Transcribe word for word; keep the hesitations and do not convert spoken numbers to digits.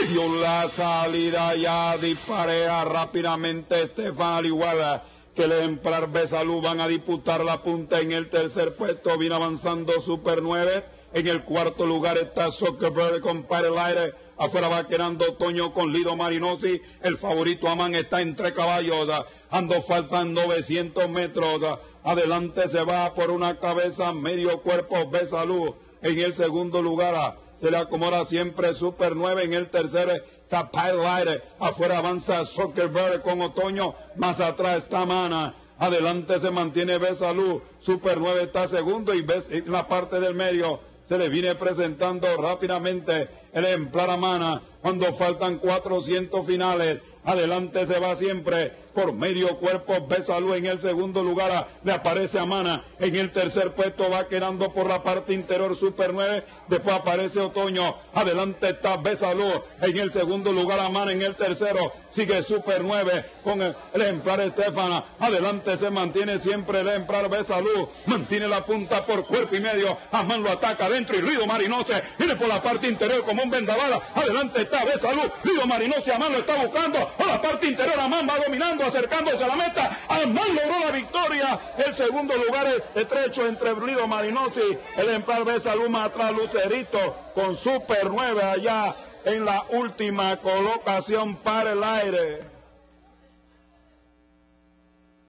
dio la salida ya, disparea rápidamente Estefan, al igual que el ejemplar Besalú. Van a disputar la punta en el tercer puesto, viene avanzando Super nueve. En el cuarto lugar está Zuckerberg con Para el Aire. Afuera va quedando Toño con Lido Marinosi. El favorito Amán está entre caballos. Ando faltan novecientos metros. Adelante se va por una cabeza, medio cuerpo Besalú. En el segundo lugar se le acomoda siempre Super nueve. En el tercero está Para el Aire. Afuera avanza Zuckerberg con Otoño. Más atrás está Mana. Adelante se mantiene Besalú. Super nueve está segundo y en la parte del medio se le viene presentando rápidamente el ejemplar Amana. Cuando faltan cuatrocientos finales, adelante se va siempre por medio cuerpo Besalú. En el segundo lugar le aparece Amana. En el tercer puesto va quedando por la parte interior Super nueve. Después aparece Otoño. Adelante está Besalú. En el segundo lugar Amana. En el tercero sigue Super nueve con el, el ejemplar Estefana. Adelante se mantiene siempre el ejemplar Besalú. Mantiene la punta por cuerpo y medio. Amán lo ataca adentro y Lido Marinose viene por la parte interior como un vendaval. Adelante está Besalú. Lido Marinose, Amán lo está buscando. A la parte interior Amán va dominando, acercándose a la meta. Amán logró la victoria. El segundo lugar es estrecho entre Lido Marinosi, el ejemplar Besalú, más atrás Lucerito con Super nueve allá en la última colocación Para el Aire.